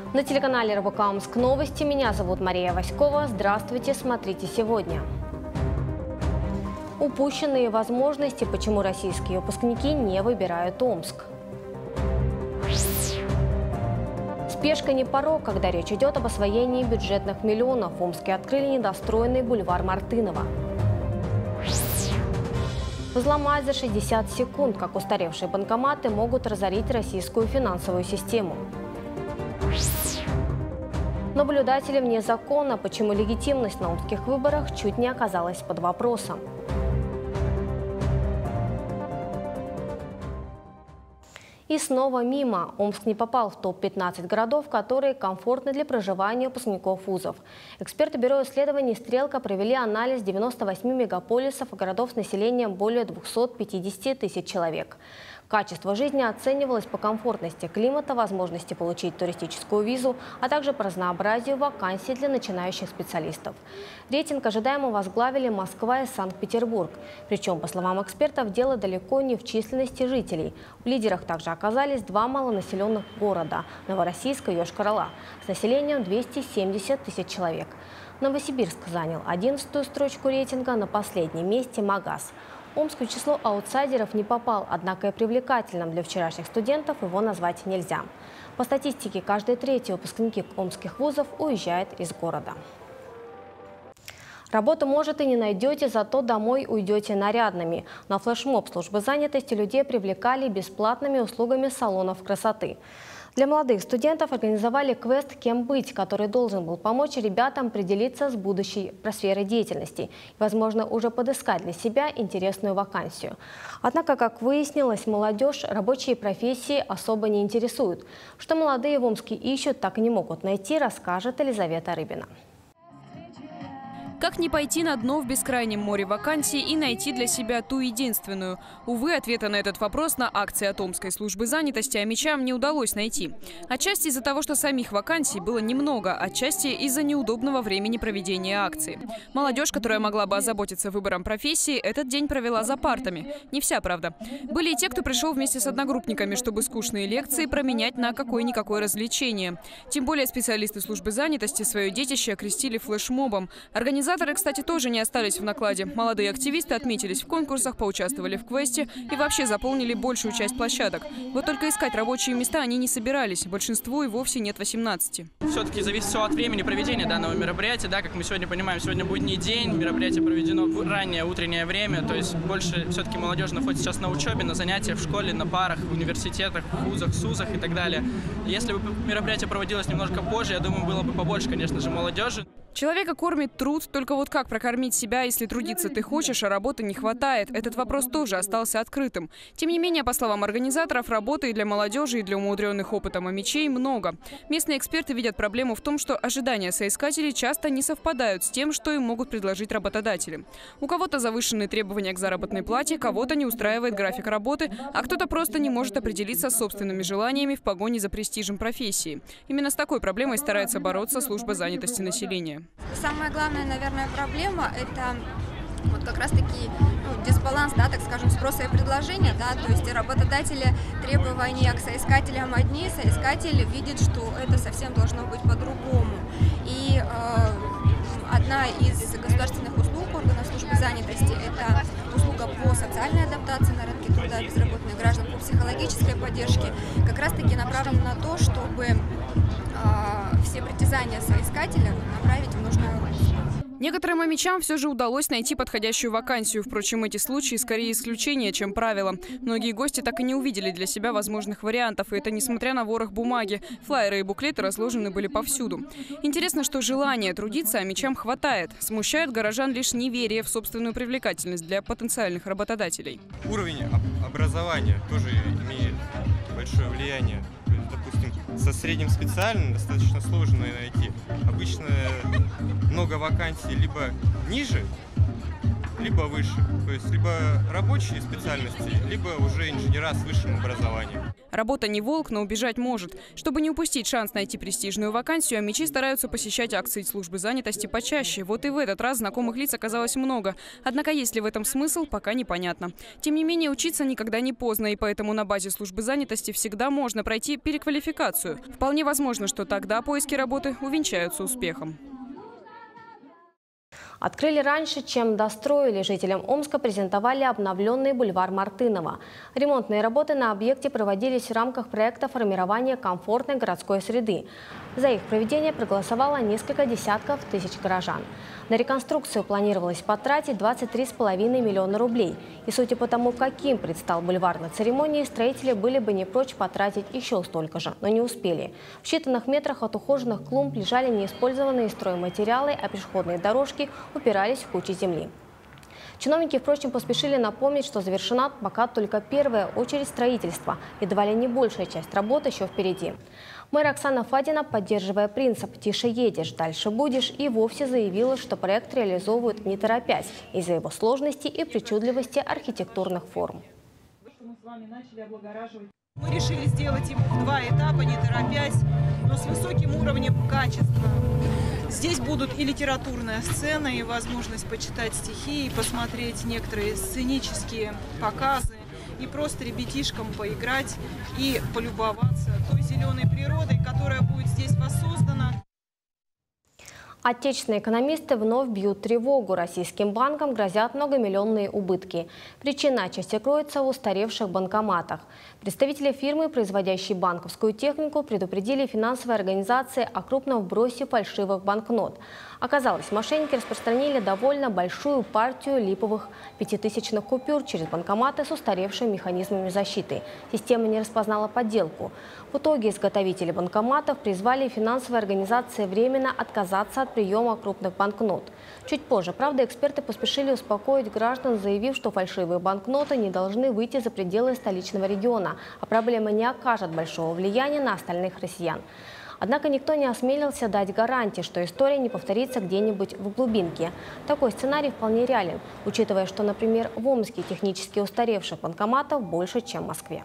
На телеканале РБК Омск новости. Меня зовут Мария Васькова. Здравствуйте, смотрите сегодня. Упущенные возможности, почему российские выпускники не выбирают Омск. Спешка не порок, когда речь идет об освоении бюджетных миллионов. В Омске открыли недостроенный бульвар Мартынова. Взломать за 60 секунд, как устаревшие банкоматы могут разорить российскую финансовую систему. Наблюдатели вне закона, почему легитимность на омских выборах чуть не оказалась под вопросом. И снова мимо. Омск не попал в топ-15 городов, которые комфортны для проживания выпускников вузов. Эксперты Бюро исследований «Стрелка» провели анализ 98 мегаполисов и городов с населением более 250 тысяч человек. Качество жизни оценивалось по комфортности климата, возможности получить туристическую визу, а также по разнообразию вакансий для начинающих специалистов. Рейтинг ожидаемо возглавили Москва и Санкт-Петербург. Причем, по словам экспертов, дело далеко не в численности жителей. В лидерах также оказались два малонаселенных города – Новороссийск и Йошкар-Ола с населением 270 тысяч человек. Новосибирск занял 11-ю строчку рейтинга, на последнем месте – Магаз. Омск в число аутсайдеров не попал, однако и привлекательным для вчерашних студентов его назвать нельзя. По статистике, каждый третий выпускники омских вузов уезжает из города. Работу, может, и не найдете, зато домой уйдете нарядными. На флешмоб службы занятости людей привлекали бесплатными услугами салонов красоты. Для молодых студентов организовали квест «Кем быть?», который должен был помочь ребятам определиться с будущей сферой деятельности и, возможно, уже подыскать для себя интересную вакансию. Однако, как выяснилось, молодежь рабочие профессии особо не интересуют. Что молодые в Омске ищут, так и не могут найти, расскажет Елизавета Рыбина. Как не пойти на дно в бескрайнем море вакансий и найти для себя ту единственную? Увы, ответа на этот вопрос на акции от Омской службы занятости омичам не удалось найти. Отчасти из-за того, что самих вакансий было немного, отчасти из-за неудобного времени проведения акции. Молодежь, которая могла бы озаботиться выбором профессии, этот день провела за партами. Не вся, правда. Были и те, кто пришел вместе с одногруппниками, чтобы скучные лекции променять на какое-никакое развлечение. Тем более специалисты службы занятости свое детище окрестили флешмобом. Организаторы, кстати, тоже не остались в накладе. Молодые активисты отметились в конкурсах, поучаствовали в квесте и вообще заполнили большую часть площадок. Вот только искать рабочие места они не собирались. Большинству и вовсе нет 18. Все-таки зависит все от времени проведения данного мероприятия. Да, как мы сегодня понимаем, сегодня будний день, мероприятие проведено в раннее утреннее время. То есть больше все-таки молодежь находится сейчас на учебе, на занятиях в школе, на парах, в университетах, в вузах, СУЗах и так далее. Если бы мероприятие проводилось немножко позже, я думаю, было бы побольше, конечно же, молодежи. Человека кормит труд, только вот как прокормить себя, если трудиться ты хочешь, а работы не хватает? Этот вопрос тоже остался открытым. Тем не менее, по словам организаторов, работы и для молодежи, и для умудренных опытом омичей много. Местные эксперты видят проблему в том, что ожидания соискателей часто не совпадают с тем, что им могут предложить работодатели. У кого-то завышенные требования к заработной плате, кого-то не устраивает график работы, а кто-то просто не может определиться с собственными желаниями в погоне за престижем профессии. Именно с такой проблемой старается бороться служба занятости населения. Самая главная, наверное, проблема – это вот как раз-таки дисбаланс, да, так скажем, спроса и предложения, да, то есть работодатели требования к соискателям одни, соискатель видит, что это совсем должно быть по-другому. И одна из государственных услуг органов службы занятости – это услуга по социальной адаптации на рынке труда безработных граждан, по психологической поддержке, как раз-таки направлена на то, чтобы все притязания соискателя направить в нужное русло. Некоторым омичам все же удалось найти подходящую вакансию. Впрочем, эти случаи скорее исключение, чем правило. Многие гости так и не увидели для себя возможных вариантов. И это несмотря на ворох бумаги. Флаеры и буклеты разложены были повсюду. Интересно, что желания трудиться омичам хватает. Смущает горожан лишь неверие в собственную привлекательность для потенциальных работодателей. Уровень образования тоже имеет большое влияние. Допустим, со средним специальным достаточно сложно найти. Обычно много вакансий либо ниже либо выше. То есть либо рабочие специальности, либо уже инженера с высшим образованием. Работа не волк, но убежать может. Чтобы не упустить шанс найти престижную вакансию, АМИЧи стараются посещать акции службы занятости почаще. Вот и в этот раз знакомых лиц оказалось много. Однако есть ли в этом смысл, пока непонятно. Тем не менее, учиться никогда не поздно, и поэтому на базе службы занятости всегда можно пройти переквалификацию. Вполне возможно, что тогда поиски работы увенчаются успехом. Открыли раньше, чем достроили. Жителям Омска презентовали обновленный бульвар Мартынова. Ремонтные работы на объекте проводились в рамках проекта формирования комфортной городской среды. За их проведение проголосовало несколько десятков тысяч горожан. На реконструкцию планировалось потратить 23,5 миллиона рублей. И судя по тому, каким предстал бульвар на церемонии, строители были бы не прочь потратить еще столько же, но не успели. В считанных метрах от ухоженных клумб лежали неиспользованные стройматериалы, а пешеходные дорожки упирались в кучи земли. Чиновники, впрочем, поспешили напомнить, что завершена пока только первая очередь строительства. Едва ли не большая часть работы еще впереди. Мэр Оксана Фадина, поддерживая принцип «тише едешь, дальше будешь», и вовсе заявила, что проект реализовывают не торопясь из-за его сложности и причудливости архитектурных форм. Мы решили сделать его в 2 этапа, не торопясь, но с высоким уровнем качества. Здесь будут и литературная сцена, и возможность почитать стихи, и посмотреть некоторые сценические показы, и просто ребятишкам поиграть и полюбоваться той зеленой природой, которая будет здесь воссоздана. Отечественные экономисты вновь бьют тревогу. Российским банкам грозят многомиллионные убытки. Причина отчасти кроется в устаревших банкоматах. Представители фирмы, производящей банковскую технику, предупредили финансовые организации о крупном вбросе фальшивых банкнот. Оказалось, мошенники распространили довольно большую партию липовых 5000-ных купюр через банкоматы с устаревшими механизмами защиты. Система не распознала подделку. В итоге изготовители банкоматов призвали финансовые организации временно отказаться от приема крупных банкнот. Чуть позже, правда, эксперты поспешили успокоить граждан, заявив, что фальшивые банкноты не должны выйти за пределы столичного региона, а проблема не окажет большого влияния на остальных россиян. Однако никто не осмелился дать гарантии, что история не повторится где-нибудь в глубинке. Такой сценарий вполне реален, учитывая, что, например, в Омске технически устаревших банкоматов больше, чем в Москве.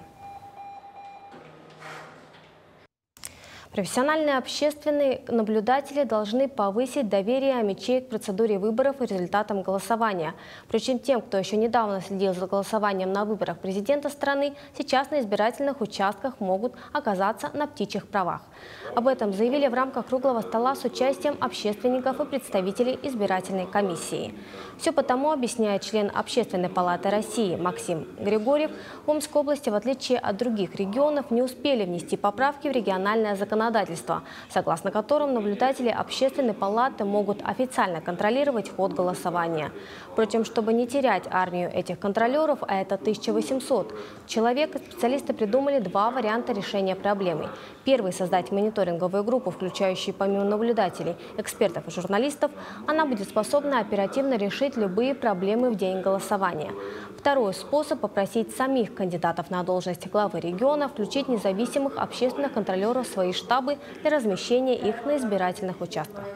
Профессиональные общественные наблюдатели должны повысить доверие АМИЧей к процедуре выборов и результатам голосования. Причем тем, кто еще недавно следил за голосованием на выборах президента страны, сейчас на избирательных участках могут оказаться на птичьих правах. Об этом заявили в рамках круглого стола с участием общественников и представителей избирательной комиссии. Все потому, объясняет член Общественной палаты России Максим Григорьев, в Омской области, в отличие от других регионов, не успели внести поправки в региональное законодательство, согласно которым наблюдатели Общественной палаты могут официально контролировать ход голосования. Впрочем, чтобы не терять армию этих контролеров, а это 1800 человек, специалисты придумали 2 варианта решения проблемы. Первый – создать мониторинговую группу, включающую помимо наблюдателей, экспертов и журналистов. Она будет способна оперативно решить любые проблемы в день голосования. Второй способ – попросить самих кандидатов на должность главы региона включить независимых общественных контролеров в свои штабы для размещения их на избирательных участках.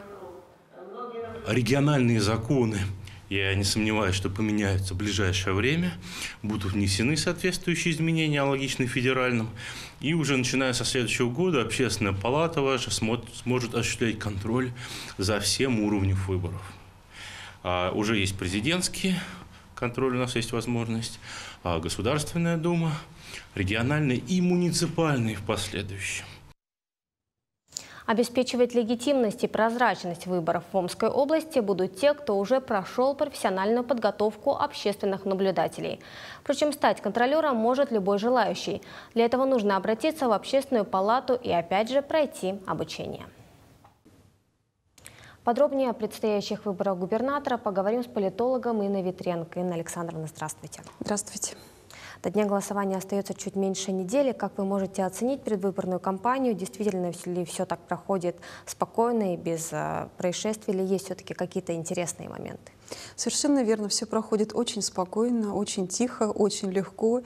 Региональные законы, я не сомневаюсь, что поменяются в ближайшее время, будут внесены соответствующие изменения, аналогичные федеральным. И уже начиная со следующего года Общественная палата ваша сможет осуществлять контроль за всем уровнем выборов. Уже есть президентский контроль, у нас есть возможность, Государственная дума, региональный и муниципальный в последующем. Обеспечивать легитимность и прозрачность выборов в Омской области будут те, кто уже прошел профессиональную подготовку общественных наблюдателей. Впрочем, стать контролером может любой желающий. Для этого нужно обратиться в Общественную палату и опять же пройти обучение. Подробнее о предстоящих выборах губернатора поговорим с политологом Инной Витренко. Инна Александровна, здравствуйте. Здравствуйте. До дня голосования остается чуть меньше недели. Как вы можете оценить предвыборную кампанию? Действительно ли все так проходит спокойно и без происшествий? Или есть все-таки какие-то интересные моменты? Совершенно верно. Все проходит очень спокойно, очень тихо, очень легко.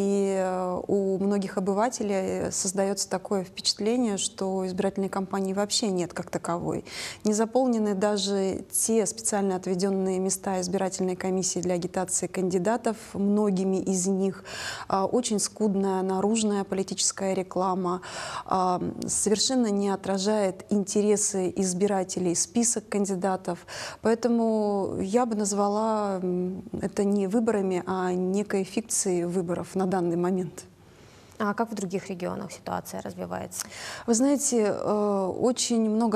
И у многих обывателей создается такое впечатление, что избирательной кампании вообще нет как таковой. Не заполнены даже те специально отведенные места избирательной комиссии для агитации кандидатов. Многими из них очень скудная наружная политическая реклама, совершенно не отражает интересы избирателей список кандидатов. Поэтому я бы назвала это не выборами, а некой фикцией выборов на данный момент. А как в других регионах ситуация развивается? Вы знаете, очень много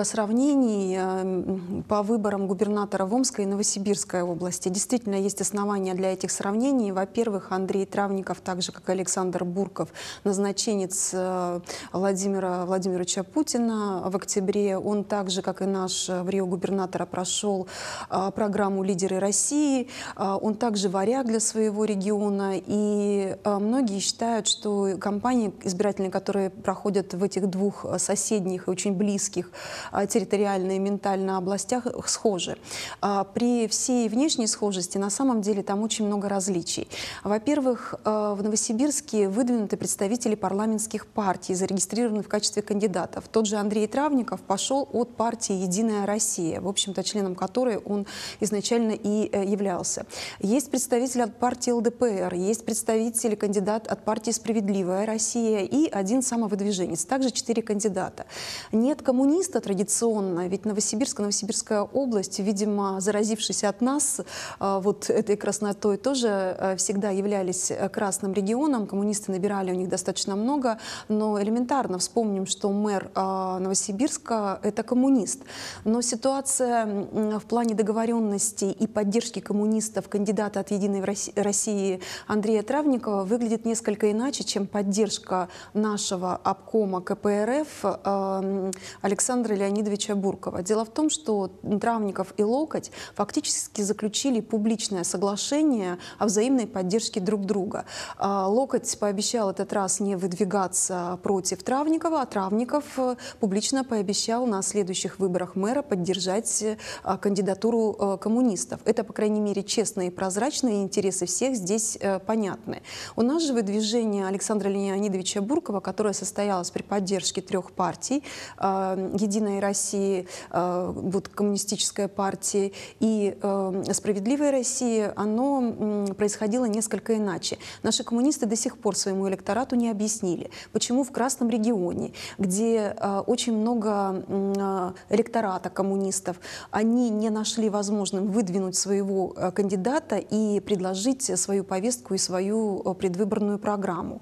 сравнений по выборам губернатора в Омской и Новосибирской области. Действительно, есть основания для этих сравнений. Во-первых, Андрей Травников, так же как Александр Бурков, назначенец Владимира Владимировича Путина в октябре. Он так же, как и наш в Рио губернатора, прошел программу «Лидеры России». Он также варяг для своего региона. И многие считают, что кампании избирательные, которые проходят в этих двух соседних и очень близких территориально и ментально областях, схожи. При всей внешней схожести на самом деле там очень много различий. Во-первых, в Новосибирске выдвинуты представители парламентских партий, зарегистрированы в качестве кандидатов. Тот же Андрей Травников пошел от партии «Единая Россия», в общем-то, членом которой он изначально и являлся. Есть представитель от партии ЛДПР, есть представитель, кандидат от партии «Справедливая Россия» и один самовыдвиженец. Также 4 кандидата. Нет коммуниста традиционно, ведь Новосибирская область, видимо, заразившись от нас, вот этой краснотой, тоже всегда являлись красным регионом. Коммунисты набирали у них достаточно много, но элементарно вспомним, что мэр Новосибирска — это коммунист. Но ситуация в плане договоренности и поддержки коммунистов кандидата от «Единой России» Андрея Травникова выглядит несколько иначе, чем поддержка нашего обкома КПРФ Александра Леонидовича Буркова. Дело в том, что Травников и Локоть фактически заключили публичное соглашение о взаимной поддержке друг друга. Локоть пообещал этот раз не выдвигаться против Травникова, а Травников публично пообещал на следующих выборах мэра поддержать кандидатуру коммунистов. Это, по крайней мере, честно и прозрачно, и интересы всех здесь понятны. У нас же выдвижение Александра Леонидовича Буркова, которое состоялось при поддержке 3 партий, «Единой России», вот, коммунистическая партия и «Справедливая Россия», оно происходило несколько иначе. Наши коммунисты до сих пор своему электорату не объяснили, почему в Красном регионе, где очень много электората коммунистов, они не нашли возможным выдвинуть своего кандидата и предложить свою повестку и свою предвыборную программу.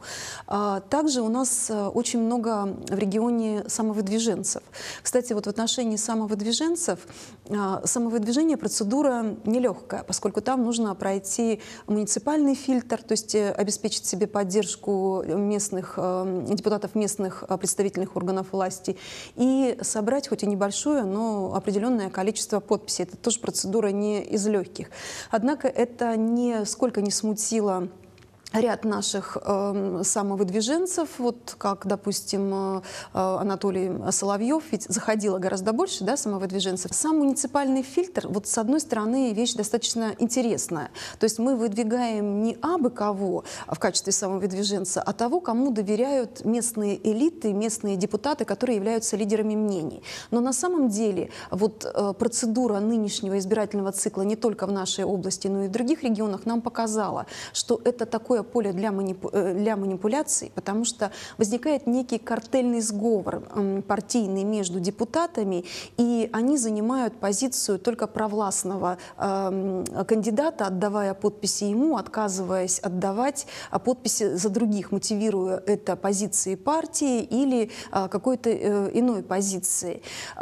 Также у нас очень много в регионе самовыдвиженцев. Кстати, вот в отношении самовыдвиженцев, самовыдвижение — процедура нелегкая, поскольку там нужно пройти муниципальный фильтр, то есть обеспечить себе поддержку местных депутатов местных представительных органов власти и собрать хоть и небольшое, но определенное количество подписей. Это тоже процедура не из легких. Однако это нисколько не смутило ряд наших самовыдвиженцев, вот как, допустим, Анатолий Соловьев, ведь заходило гораздо больше, да, самовыдвиженцев. Сам муниципальный фильтр, вот с одной стороны, вещь достаточно интересная. То есть мы выдвигаем не абы кого в качестве самовыдвиженца, а того, кому доверяют местные элиты, местные депутаты, которые являются лидерами мнений. Но на самом деле вот процедура нынешнего избирательного цикла не только в нашей области, но и в других регионах нам показала, что это такое поле для манипуляций, потому что возникает некий картельный сговор партийный между депутатами, и они занимают позицию только провластного кандидата, отдавая подписи ему, отказываясь отдавать подписи за других, мотивируя это позицией партии или какой-то иной позицией.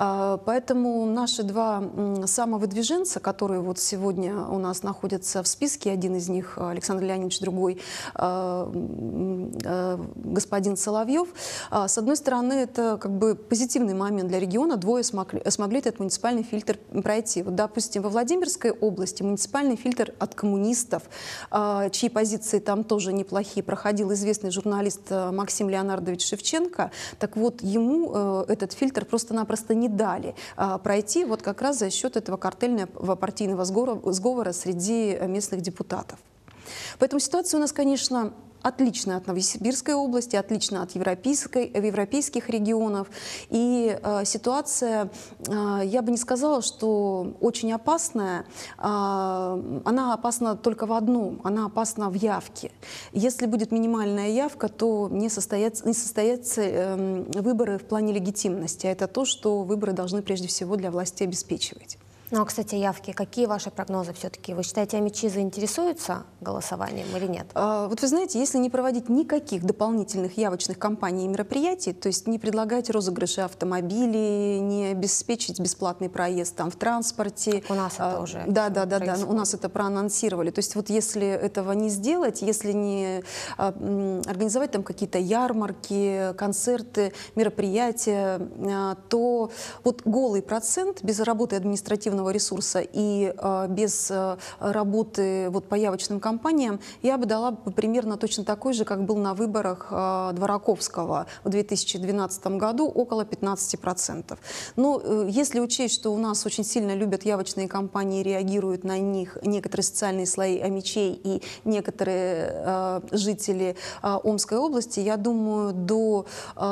Поэтому наши 2 самовыдвиженца, которые вот сегодня у нас находятся в списке, один из них Александр Леонидович, другой господин Соловьев. С одной стороны, это как бы позитивный момент для региона. Двое смогли этот муниципальный фильтр пройти. Вот, допустим, во Владимирской области муниципальный фильтр от коммунистов, чьи позиции там тоже неплохие, проходил известный журналист Максим Леонардович Шевченко. Так вот, ему этот фильтр просто-напросто не дали пройти вот как раз за счет этого картельного партийного сговора среди местных депутатов. Поэтому ситуация у нас, конечно, отлично от Новосибирской области, отлично от европейских регионов. И ситуация, я бы не сказала, что очень опасная. Она опасна только в одном. Она опасна в явке. Если будет минимальная явка, то не состоятся выборы в плане легитимности. А это то, что выборы должны прежде всего для власти обеспечивать. Ну, а, кстати, явки. Какие ваши прогнозы все-таки? Вы считаете, амичи заинтересуются голосованием или нет? Вот вы знаете, если не проводить никаких дополнительных явочных кампаний и мероприятий, то есть не предлагать розыгрыши автомобилей, не обеспечить бесплатный проезд там в транспорте. У нас это уже Да, у нас это проанонсировали. То есть вот если этого не сделать, если не организовать там какие-то ярмарки, концерты, мероприятия, то вот голый процент без работы административного ресурса и без работы вот по явочным кампаниям я бы дала примерно точно такой же, как был на выборах Двораковского в 2012 году, около 15%. Но если учесть, что у нас очень сильно любят явочные кампании, реагируют на них некоторые социальные слои амичей и некоторые жители Омской области, я думаю, до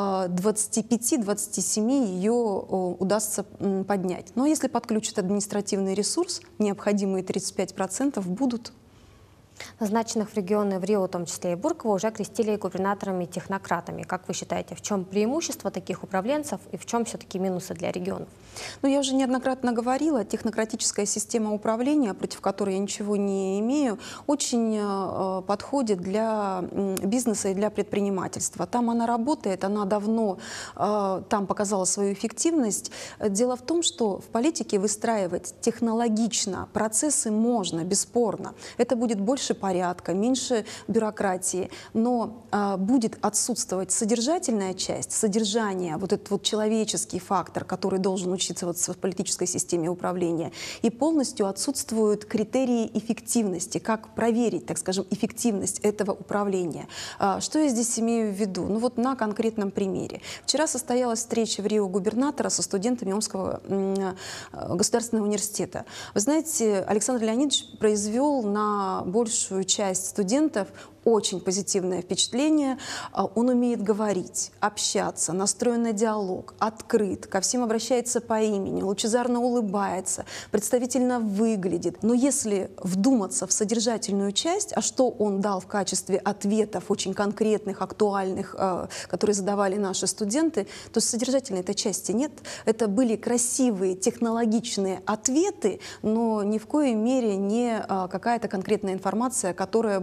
25-27 ее удастся поднять. Но если подключат административный ресурс, необходимые 35% будут. Назначенных в регионы в Рио, в том числе и Бурково, уже окрестили губернаторами-технократами. Как вы считаете, в чем преимущество таких управленцев и в чем все-таки минусы для регионов? Ну, я уже неоднократно говорила, технократическая система управления, против которой я ничего не имею, очень подходит для бизнеса и для предпринимательства. Там она работает, она давно там показала свою эффективность. Дело в том, что в политике выстраивать технологично процессы можно, бесспорно. Это будет больше порядка, меньше бюрократии, но будет отсутствовать содержательная часть, содержание, вот этот вот человеческий фактор, который должен учиться вот в политической системе управления, и полностью отсутствуют критерии эффективности, как проверить, так скажем, эффективность этого управления. Что я здесь имею в виду? Ну вот на конкретном примере. Вчера состоялась встреча в Рио губернатора со студентами Омского государственного университета. Вы знаете, Александр Леонидович произвел на большую часть студентов очень позитивное впечатление. Он умеет говорить, общаться, настроен на диалог, открыт, ко всем обращается по имени, лучезарно улыбается, представительно выглядит. Но если вдуматься в содержательную часть, а что он дал в качестве ответов очень конкретных, актуальных, которые задавали наши студенты, то содержательной этой части нет. Это были красивые, технологичные ответы, но ни в коей мере не какая-то конкретная информация, которая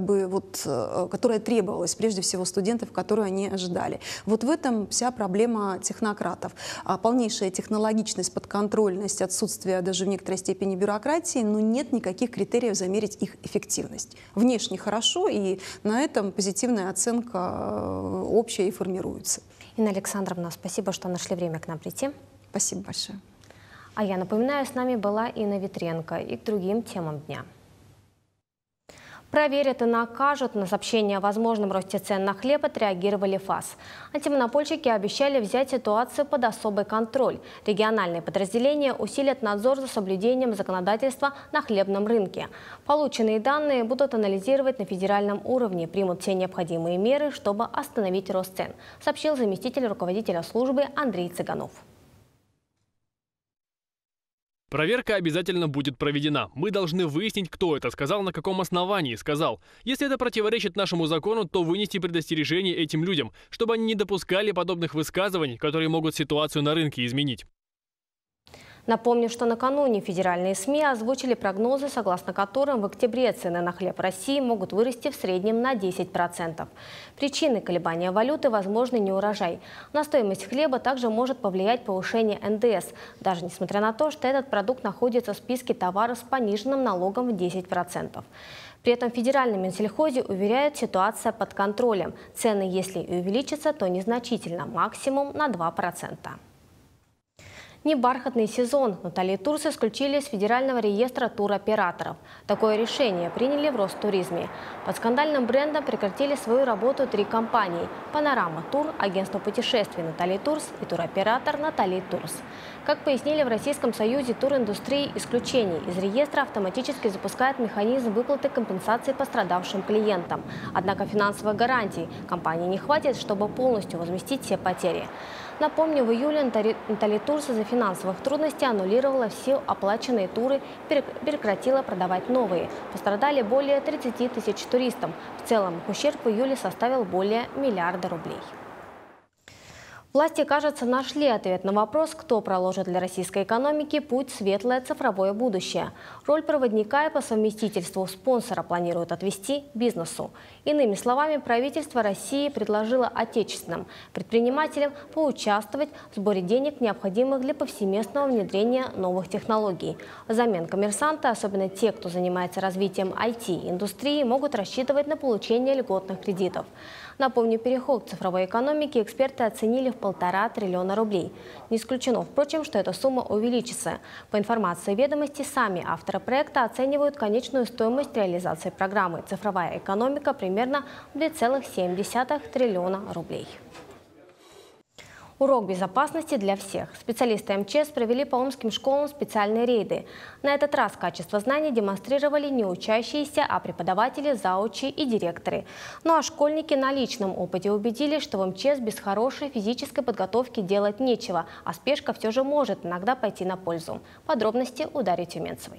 требовалась прежде всего студентов, которую они ожидали. Вот в этом вся проблема технократов. Полнейшая технологичность, подконтрольность, отсутствие даже в некоторой степени бюрократии, но нет никаких критериев замерить их эффективность. Внешне хорошо, и на этом позитивная оценка общая и формируется. Инна Александровна, спасибо, что нашли время к нам прийти. Спасибо большое. А я напоминаю, с нами была Инна Витренко и к другим темам дня. Проверят и накажут. На сообщение о возможном росте цен на хлеб отреагировали ФАС. Антимонопольщики обещали взять ситуацию под особый контроль. Региональные подразделения усилят надзор за соблюдением законодательства на хлебном рынке. Полученные данные будут анализировать на федеральном уровне, примут все необходимые меры, чтобы остановить рост цен, сообщил заместитель руководителя службы Андрей Цыганов. Проверка обязательно будет проведена. Мы должны выяснить, кто это сказал, на каком основании сказал. Если это противоречит нашему закону, то вынести предостережение этим людям, чтобы они не допускали подобных высказываний, которые могут ситуацию на рынке изменить. Напомню, что накануне федеральные СМИ озвучили прогнозы, согласно которым в октябре цены на хлеб в России могут вырасти в среднем на 10%. Причиной колебания валюты – возможный неурожай. На стоимость хлеба также может повлиять повышение НДС, даже несмотря на то, что этот продукт находится в списке товаров с пониженным налогом в 10%. При этом в федеральном Минсельхозе уверяют, ситуация под контролем. Цены, если и увеличатся, то незначительно, максимум на 2%. Не бархатный сезон, но Талит-Турс исключили из Федерального реестра туроператоров. Такое решение приняли в Ростуризме. Под скандальным брендом прекратили свою работу 3 компании – «Панорама Тур», агентство путешествий «Натали Турс» и туроператор «Натали Турс». Как пояснили в Российском союзе туриндустрии, исключение из реестра автоматически запускает механизм выплаты компенсации пострадавшим клиентам. Однако финансовых гарантий компании не хватит, чтобы полностью возместить все потери. Напомню, в июле Натали Турс из-за финансовых трудностей аннулировала все оплаченные туры и прекратила продавать новые. Пострадали более 30 тысяч туристов. В целом их ущерб в июле составил более миллиарда рублей. Власти, кажется, нашли ответ на вопрос, кто проложит для российской экономики путь в светлое цифровое будущее. Роль проводника и по совместительству спонсора планируют отвести бизнесу. Иными словами, правительство России предложило отечественным предпринимателям поучаствовать в сборе денег, необходимых для повсеместного внедрения новых технологий. Взамен коммерсанты, особенно те, кто занимается развитием IT-индустрии, могут рассчитывать на получение льготных кредитов. Напомню, переход к цифровой экономике эксперты оценили в 1,5 триллиона рублей. Не исключено, впрочем, что эта сумма увеличится. По информации «Ведомости», сами авторы проекта оценивают конечную стоимость реализации программы «Цифровая экономика» примерно в 2,7 триллиона рублей. Урок безопасности для всех. Специалисты МЧС провели по омским школам специальные рейды. На этот раз качество знаний демонстрировали не учащиеся, а преподаватели, заучи и директоры. Ну а школьники на личном опыте убедились, что в МЧС без хорошей физической подготовки делать нечего, а спешка все же может иногда пойти на пользу. Подробности у Дарьи Тюменцевой.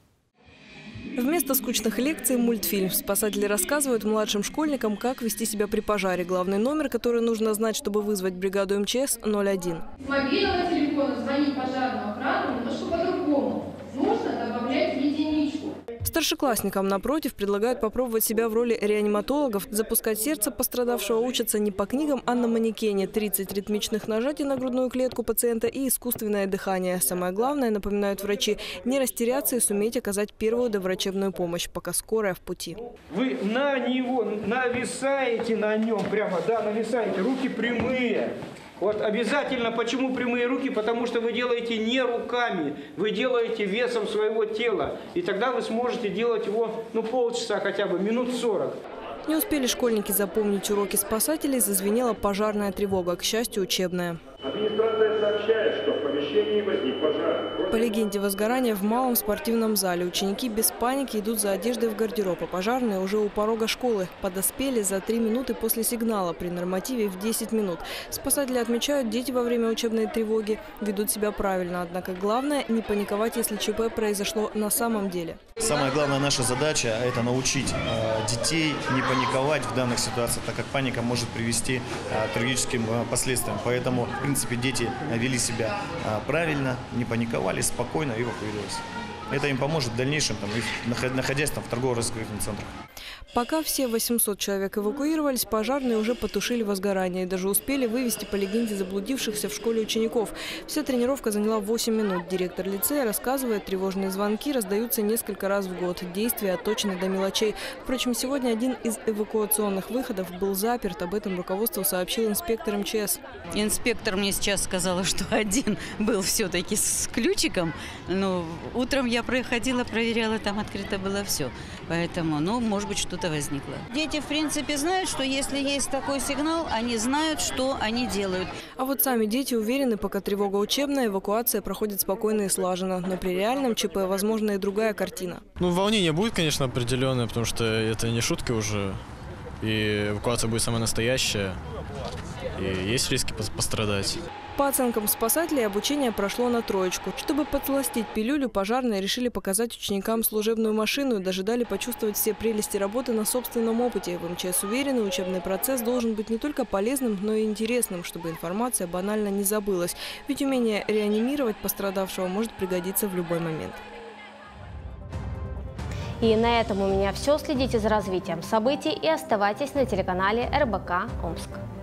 Вместо скучных лекций – мультфильм. Спасатели рассказывают младшим школьникам, как вести себя при пожаре. Главный номер, который нужно знать, чтобы вызвать бригаду МЧС – 01. С мобильного телефона звонить пожарную охрану немножко по-другому. Нужно добавлять единичку. Старшеклассникам, напротив, предлагают попробовать себя в роли реаниматологов. Запускать сердце пострадавшего учатся не по книгам, а на манекене. 30 ритмичных нажатий на грудную клетку пациента и искусственное дыхание. Самое главное, напоминают врачи, не растеряться и суметь оказать первую доврачебную помощь, пока скорая в пути. Вы на него нависаете, на нем прямо, да, нависаете, руки прямые. Вот обязательно, почему прямые руки? Потому что вы делаете не руками, вы делаете весом своего тела. И тогда вы сможете делать его, полчаса хотя бы, минут 40. Не успели школьники запомнить уроки спасателей, зазвенела пожарная тревога, к счастью, учебная. Администрация сообщает, что в помещении возник пожар. По легенде, возгорание в малом спортивном зале. Ученики без паники идут за одеждой в гардероб, а пожарные уже у порога школы. Подоспели за 3 минуты после сигнала, при нормативе в 10 минут. Спасатели отмечают, дети во время учебной тревоги ведут себя правильно. Однако главное – не паниковать, если ЧП произошло на самом деле. Самая главная наша задача – это научить детей не паниковать в данных ситуациях, так как паника может привести к трагическим последствиям. Поэтому, в принципе, дети вели себя правильно, не паниковали, спокойно эвакуировались. Это им поможет в дальнейшем, находясь в торгово-развлекательных центрах. Пока все 800 человек эвакуировались, пожарные уже потушили возгорание и даже успели вывести, по легенде, заблудившихся в школе учеников. Вся тренировка заняла 8 минут. Директор лицея рассказывает, тревожные звонки раздаются несколько раз в год. Действия отточены до мелочей. Впрочем, сегодня один из эвакуационных выходов был заперт. Об этом руководству сообщил инспектор МЧС. Инспектор мне сейчас сказала, что один был все-таки с ключиком. Но утром я проходила, проверяла, там открыто было все. Поэтому, может быть, что-то возникло. Дети, в принципе, знают, что если есть такой сигнал, они знают, что они делают. А вот сами дети уверены, пока тревога учебная, эвакуация проходит спокойно и слаженно. Но при реальном ЧП возможна и другая картина. Волнение будет, конечно, определенное, потому что это не шутка уже. И эвакуация будет самая настоящая. И есть риски пострадать. По оценкам спасателей, обучение прошло на троечку. Чтобы подсластить пилюлю, пожарные решили показать ученикам служебную машину и даже дали почувствовать все прелести работы на собственном опыте. В МЧС уверены, учебный процесс должен быть не только полезным, но и интересным, чтобы информация банально не забылась. Ведь умение реанимировать пострадавшего может пригодиться в любой момент. И на этом у меня все. Следите за развитием событий и оставайтесь на телеканале РБК Омск.